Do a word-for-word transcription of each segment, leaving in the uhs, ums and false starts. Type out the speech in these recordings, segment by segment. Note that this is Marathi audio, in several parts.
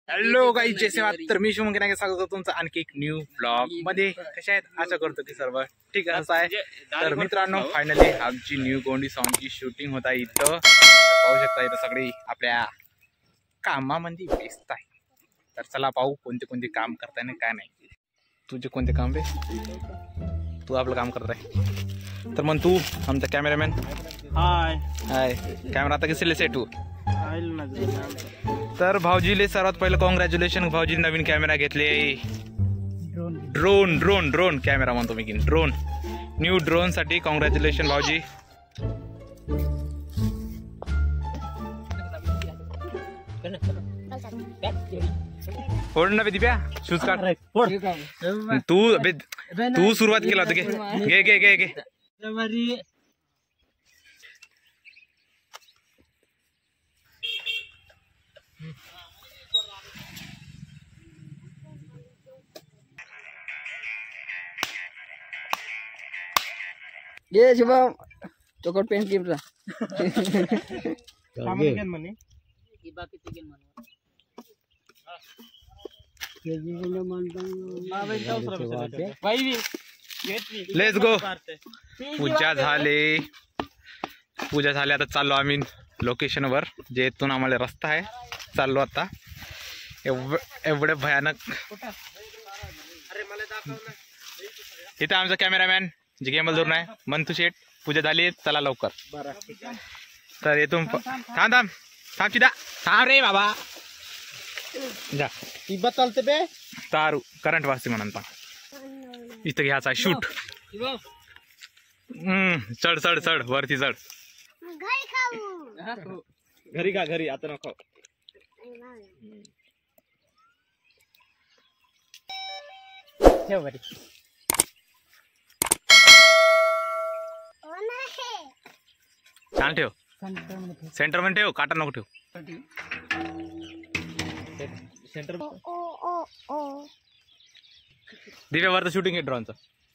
हॅलो गाईज, जैसे आहात? तर मी शुभम के स्वागत करतो तुमचं आणखी एक न्यू ब्लॉग मध्ये. कशा आहेत? आशा करतो की सर्व ठीक असं आहे. तर मित्रांनो, फायनली आमची न्यू गोंडी सॉन्गची शूटिंग होत आहे इथं. पाहू शकता इथं सगळी आपल्या कामामध्ये व्यस्त आहे. तर चला पाहू कोणते कोणते काम करताय ना काय नाही. तुझे कोणते काम रे? तू आपलं काम करत आहे. तर मग तू आमचा कॅमेरामॅन. हाय हाय. कॅमेरा आता कसे सेट तू? तर भाऊजीले सर्वात पहिलं कॉंग्रॅच्युलेशन. भाऊजी नवीन कॅमेरा घेतले. ड्रोन ड्रोन ड्रोन कॅमेरा म्हणतो मी की ड्रोन. न्यू ड्रोन साठी कॉंग्रॅच्युलेशन भाऊजी. फोड ना दिप्या, शूज काढ. तू तू सुरुवात केला होता. घे घे घे घे. ये शुभम चोकट पेन कीमला लेट्स गो. पूजा झाले पूजा झाली आता चाललो आम्ही लोकेशनवर, जे इथून आम्हाला रस्ता आहे. चाललो आता. एवढ एवढे भयानक. इथं आमचा कॅमेरामॅन जे गेमल जोरून आहे मंतू शेठ. पूजा झाली, चला लवकर. तर येथून थांब थांब थांब चिदा थांब रे बाबा. जा चालते बे तारू करंट वाजते म्हणून इथं घ्यायचा आहे शूट. हम्म चढ चढ चढ वरती चढ. घरी का घरी आता नको. ठेव घरी. छान ठेव. सेंटर मध्ये ठेव, काटा नको ठेव. सेंटर दिव्यावर शूटिंग आहे ड्रोनचं.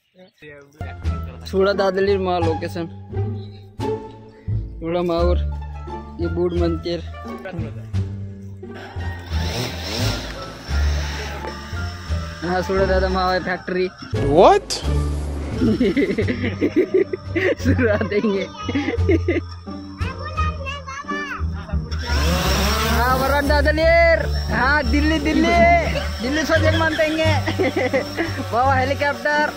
सोळा दादली मा लोकेशन सोळा मावर ये बूड मंदिर. हाँ सोळा दादा मावा फैक्ट्री. व्हाट सुरा देंगे. हाँ वरण दादलीर. हाँ दिल्ली दिल्ली दिल्ली सोजन मानतेंगे. बाबा हेलीकॉप्टर.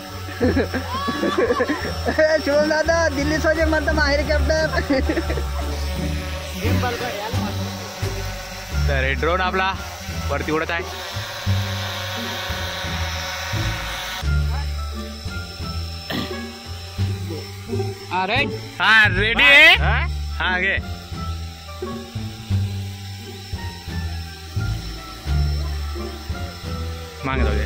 शुभम दादा दिल्ली सोजन मानता मा हेलीकॉप्टर. तर ड्रोन आपला वरती उडत आहे. अरे हा रेडी आहे. हा घे. मागे जाऊ दे.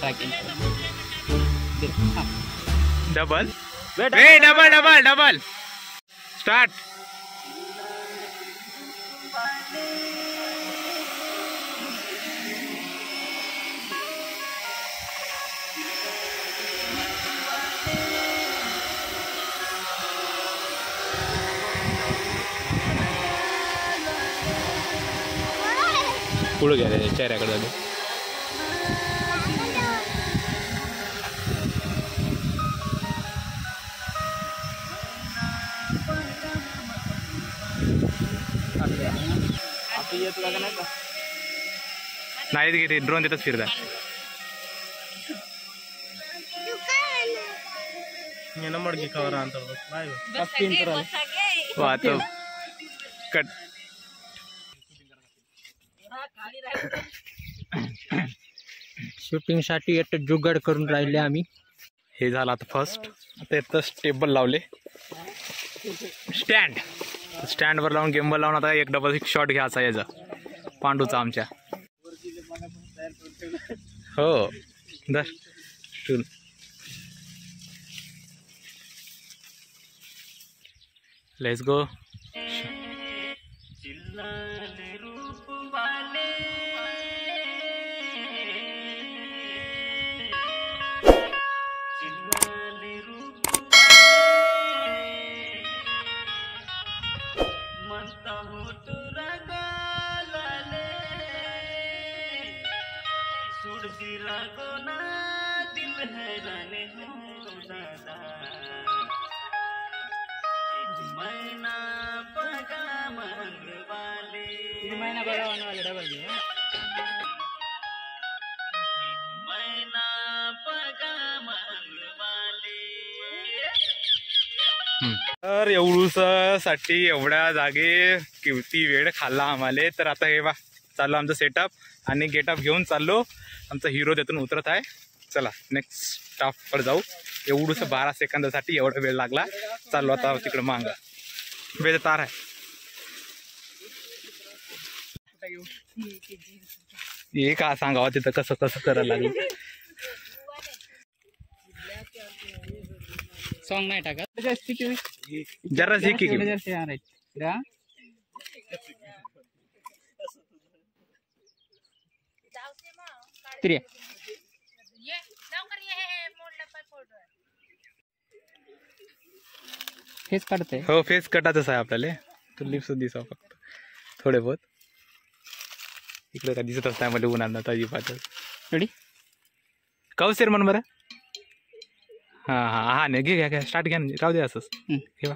Double double double double start. पुढे गेले चेहऱ्याकडे झाले. नाही घेते ड्रोन देतच फिरता. कट. शूटिंग साठी एक जुगाड करून राहिले आम्ही. हे झालं आता फर्स्ट. आता इथं टेबल लावले. स्टँड स्टँडवर लावून गेमबल लावून आता एक डबल एक शॉट घ्यायचा याचा पांडूचा आमच्या. हो दर स्टूल. Let's go. महीना बड़ा होने वाले डबल भी है। तर एवढूस साठी एवढ्या जागे किती वेळ खाल्ला आम्हाला। तर आता हे बा चाललो आमचं सेटअप आणि गेटअप घेऊन चाललो, आमचा हिरो त्यातून उतरत आहे। चला नेक्स्ट स्टॉपवर जाऊ। एवढूस बारा सेकंदासाठी एवढा वेळ लागला। चाललो आता तिकडे मांगा वेळ तार आहे। हे का सांगावं तिथं कसं कसं करायला लागलं। सॉन्ग नाही टाकत जरा शिकी फेस काढते। हो फेस कटाच आहे आपल्याला। तो लिप्स दिसाव फक्त थोडे बहुत। इकडे का दिसतच नाही मला उन्हात ताजी पातळ। रेडी कौशेर म्हण बरं। हा हा हा नाही घे घ्या घ्या स्टार्ट घ्या राहू दे असंच हे बा।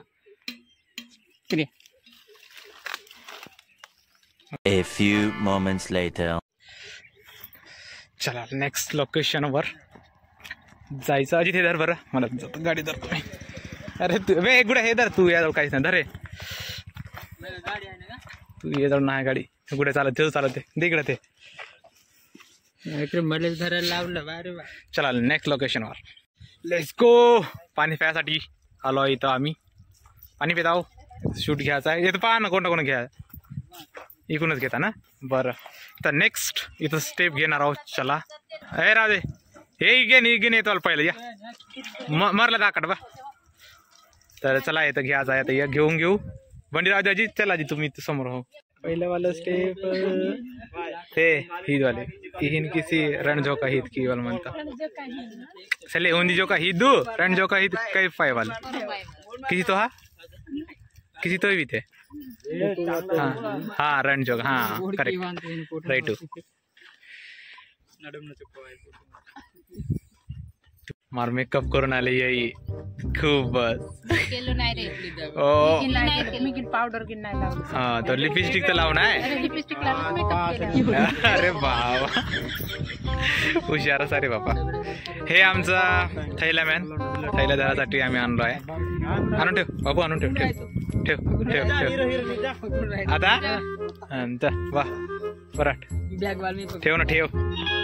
A few moments later. चला नेक्स्ट लोकेशन वर जायचं। अजित हे धर बरं मला गाडी धरतो मी। अरे तू वे गुडे हे धर तू याजवळ काहीच नाही धर रे तू याजवळ नाही गाडी गुडे चालत ते चालत दे इकडे ते मलेच धरायला लावलं बारे बा। चला नेक्स्ट लोकेशन वर लेट्स गो। पाणी प्यायसाठी आलो इथं आम्ही। पाणी पित आहो शूट घ्यायचा आहे। येतं पहा ना कोणता कोण घ्या इकूनच घेता ना बरं। तर नेक्स्ट इथं स्टेप घेणार आहोत। चला हे राधे हे घे नाही घेणे येतो पहिलं या म मरला दाखट बा। तर चला येतं घ्यायचा आहे या घेऊन घेऊ बंडी राहू द्याजी। चला जी तुम्ही समोर हो पहिलं वाला स्टेप हे हीद वाले हिन किसी रणझोका हित की वाला म्हणता चले होंदी जो का हिदू रणझोका हित कई पाए वाला किसी तो हा किसी तो भी थे हाँ हाँ रणझोका हाँ करेक्ट राइट। मार मेकअप करून आले यही खूप केलो नाही रे ओ मी किन पावडर किन नाही लावलं। हाँ तो लिपस्टिक तो लावना है। लिपस्टिक लावून मेकअप केला। अरे बाबा हुशार सारे बापा। हे आमचा थैला मॅन थैला धरासाठी आम्ही आणलो आहे। आणून ठेव बाबू आणून ठेव ठेव ठेव ठेव ठेव आता वा बराट ठेव ना ठेव।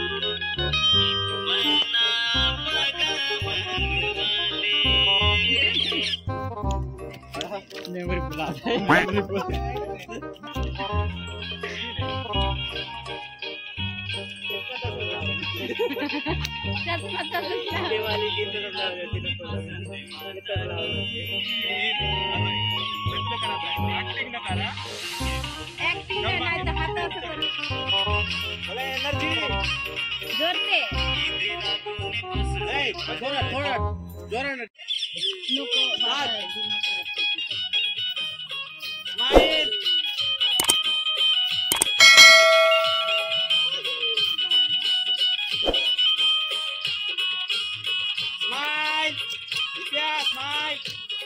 ऍक्टिंग नाही तर हात असं करू एनर्जी जोरते थोडा थोडा जोराने नको स्माइल स्माइल क्या स्माइल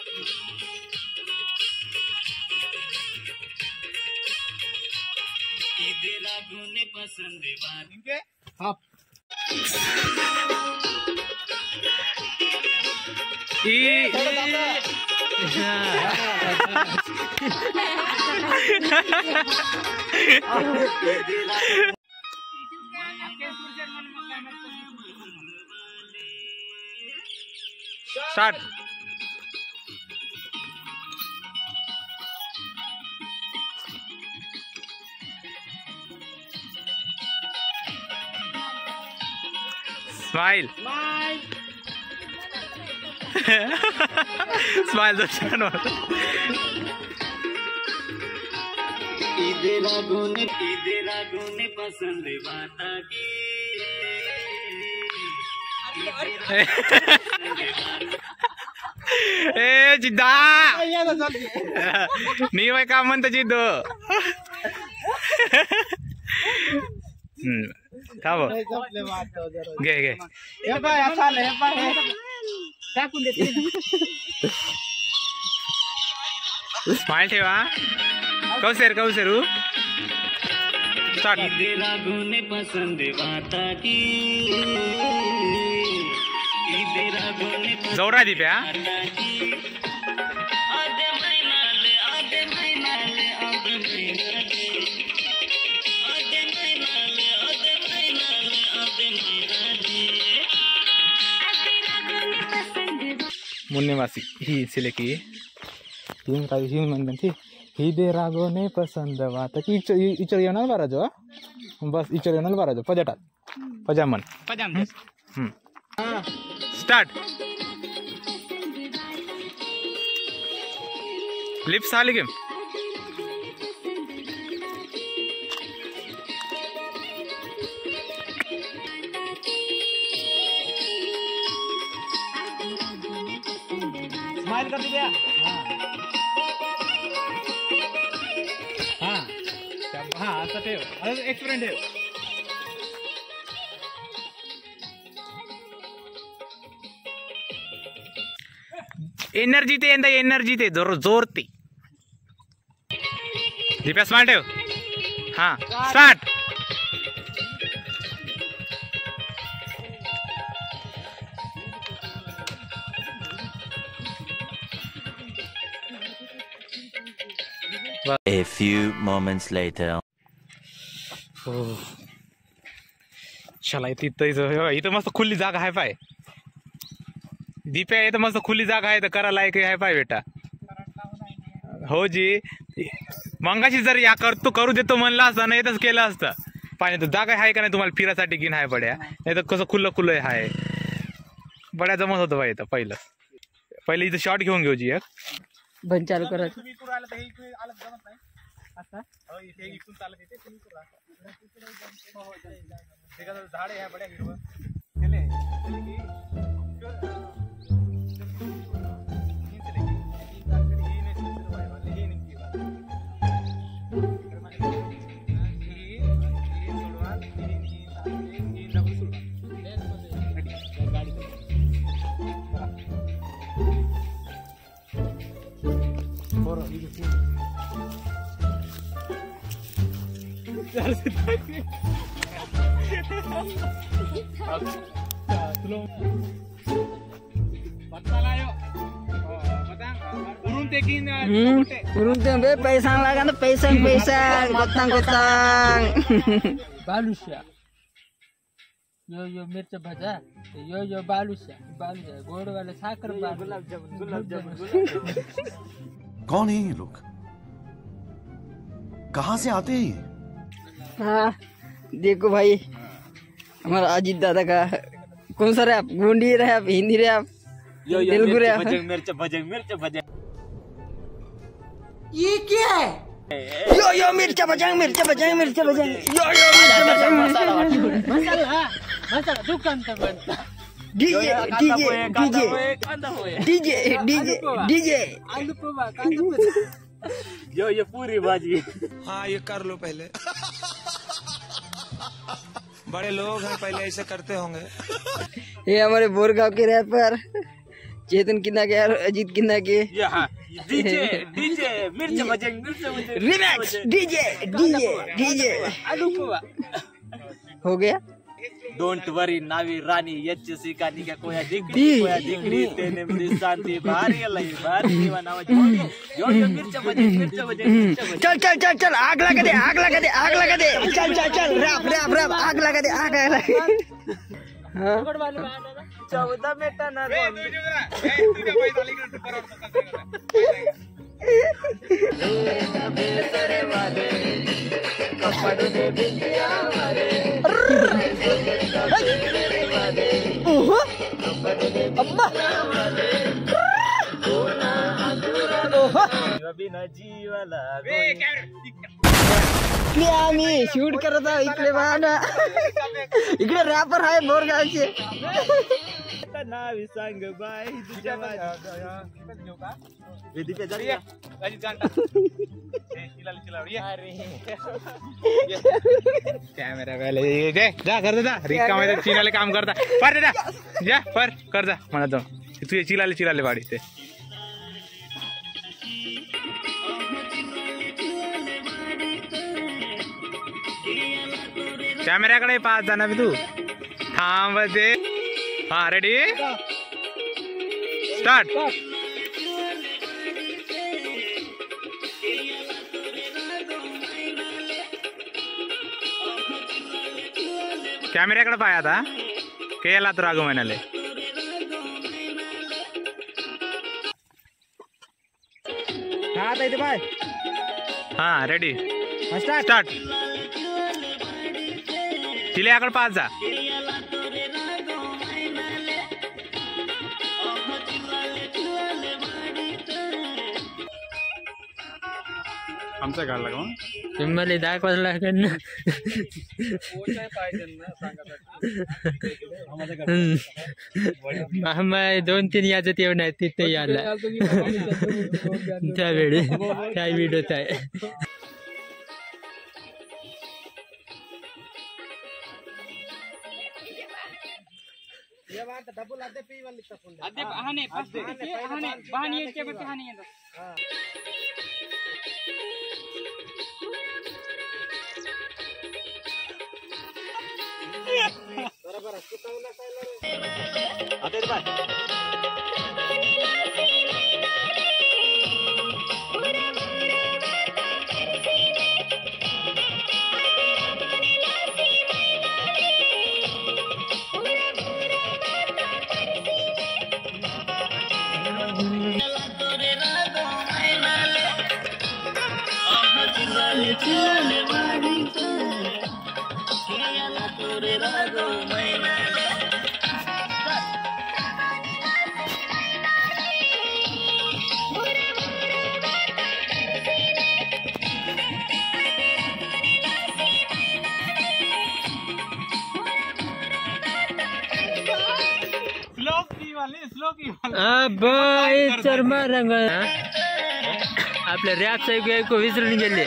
तेरा गुने पसंद वाली हाँ स्टार्ट स्माइल स्माइल तो छान होता। इधर गुने इधर गुने पसंद बाता की ए जिद्दा नी वय का म्हणता जिद्द थांब घे घे टाकून देते. स्माइल ठेवा. कौशेर कौशेरू स्टार्ट. रागों ने पसंद वाता की रागों ने जोरा दिप्या. आधे महिनाले आधे महिनाले आधे महिनाले आधे महिनाले आधे महिनाले आधे महिनाले मुन्नेवासी ही सिलेकी तीन काही ही म्हणते ही दे रागोने पसंद वाता की इचर इचर येणार बाराजो. बस इचर येणार बाराजो पजाटात पजामन पजाम. Hmm start. लिप्स आली गेम. स्माइल कर दिया. हाँ हाँ असं ठेव. एक्सपिरियंस ठेव. एनर्जी ते यंदा एनर्जी ते जोर जोर ते दीप्या स्मार्ट ठेव. हा start. A few moments later. हो चला तिथं इथं मस्त खुली जागा आहे पाय. दीप्या इथं मस्त खुली जागा आहे तर करा लायक आहे पाय बेटा. हो जी मंगाशी जर या करतो करू देतो म्हणलं असतं ना येतच केलं असतं. पाण्यात जागा आहे का नाही तुम्हाला फिरासाठी की नाही पड्या. नाही तर कसं खुल्लं खुल्लं आहे. बड्या जमत होतं पाय इथं पहिलं पहिले इथं शॉट घेऊन घेऊ जी एक बंद चालू करत. झाड आहे बड्या हिरवं. urung tembe paisang lagan tuh paisang paisang gotang gotang. Balusha यो यो मिर्च भजा यो यो बालुशा बालुशा गोड़ वाले साकर गुलाब जामुन गुलाब जामुन. कौन है ये लोग कहाँ से आते हैं? हाँ देखो भाई हमारा अजीत दादा का कौन सा rap Gondi rap Hindi rap Telugu rap. मिर्च भजन मिर्च भजन ये क्या है? यो यो मिर्चा बजांग मिर्चा बजांग मिर्चा बजांग यो यो मिर्चा बजांग मसाला मसाला दुकान तर बनता. डीजे डीजे डीजे कांदा होय डीजे डीजे डीजे आलू पोहा कांदा पोहा. यो ये पूरी भाजी. हाँ ये कर लो पहले. बड़े लोग हैं पहले ऐसे करते होंगे. ये हमारे बोरगांव के रैपर चेतन किन्ना के और अजीत किन्ना के डीजे डीजे मिर्च भजन मिर्च भजन रिमैक्स डीजे डीजे डीजे आलू पोहा हो गया. डोंट वरी नावी रानी यच्ची कानी का कोया डिग्री कोया डिग्री तेने में शांति भारी लई भारी दीवाना जो जो मिर्च भजन मिर्च भजन मिर्च भजन. चल चल चल चल आग लगा दे आग लगा दे आग लगा दे चल चल चल रैप रैप रैप आग लगा दे आग लगा दे. हाँ चौदह बेटा ना जीवाला इकडे आम्ही शूट करत आहोत. इकडे बघा ना इकडे रॅपर आहे बोरगावचे. नावी सांग बाई तुझ्या कॅमेरा वाले जा कर जा रिकामा चीनाले काम करता पर जा जा पर कर जा म्हणा तो तुझे चिलाले चिलाले वाडी ते कॅमेऱ्याकडे पाच जाणार मी तू थांब दे हा रेडी स्टार्ट कॅमेऱ्याकडे पाय आता केला तर राघव म्हणाले हा आता इथे पाय हा रेडी स्टार्ट स्टार्ट चिल्याकडे पाच जा आमचा काढला का तुम्हाला दाखवायला लागेल ना मामा दोन तीन याच्यात येऊन आहे तिथे यायला त्यावेळी त्या व्हिडिओत आहे आता इथे पाय चर्मा रंग आपल्या रॅप ऐकू विसरून गेले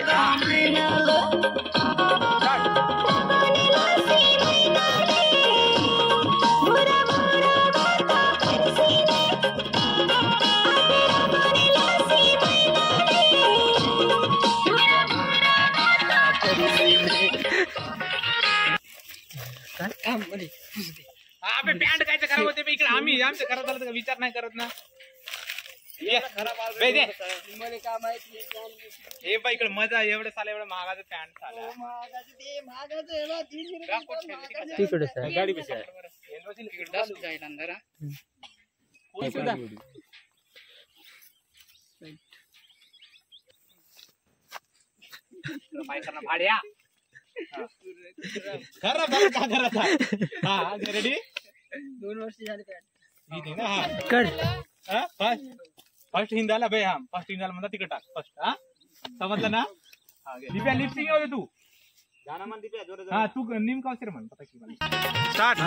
पॅन्ट काय खराब होते इकडे आम्ही आमच्या घरात आलं विचार नाही करत ना हे बा इकडे मजा एवढं साला एवढं महागाचं पॅन्ट तिकडे गाडी कशी आहे भाड्या खरं बरं का करत हा रेडी दोन वर्ष झाले कर फर्स्ट फर्स्ट हिंदाला बे हा फर्स्ट हिंदाला म्हणता तिकडे टाक फर्स्ट हा समजलं ना दिप्या लिपसिंग येऊ दे तू गाणं म्हण दिप्या जोरात हा तू नेमका असेल म्हण पता की स्टार्ट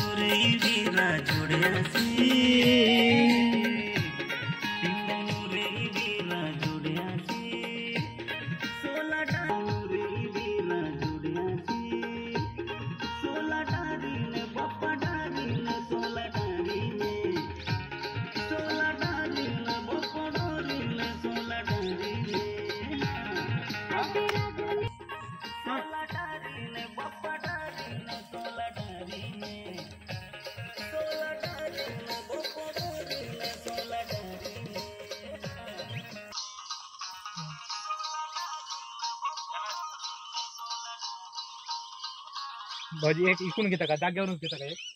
भाजी एक इकून घेता का जागेवरून घेता का एक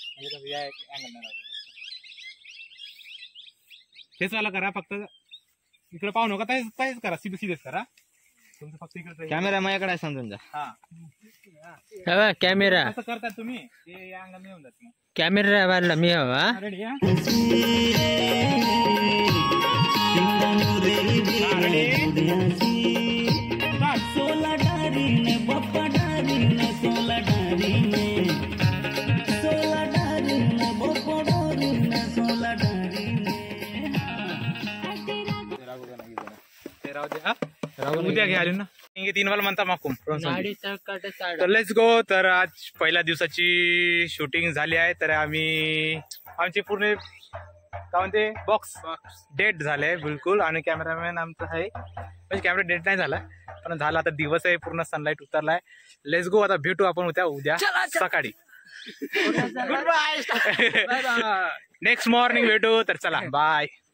हेच वाला करा फक्त इकडे पाहू नका तेच तेच करा सीधे सीधेच करा तुमचं फक्त इकडे कॅमेरा माझ्याकडे आहे समजून जा हा कॅमेरा कसं करता तुम्ही ते या अंगाने येऊन जात कॅमेरा वाला मी हवा रेडी हा उद्या घ्याल ना तीन वाला म्हणता माकूम तर लेट्स गो. तर आज पहिल्या दिवसाची शूटिंग झाली आहे. तर आम्ही आमची पूर्ण काय म्हणते बॉक्स डेट झालंय बिलकुल. आणि कॅमेरामॅन आमचा आहे, म्हणजे कॅमेरा डेट नाही झाला पण झाला. आता दिवस आहे, पूर्ण सनलाईट उतरलाय. Let's go. आता भेटू आपण उद्या उद्या सकाळी. Good bye. नेक्स्ट मॉर्निंग भेटू. तर चला बाय.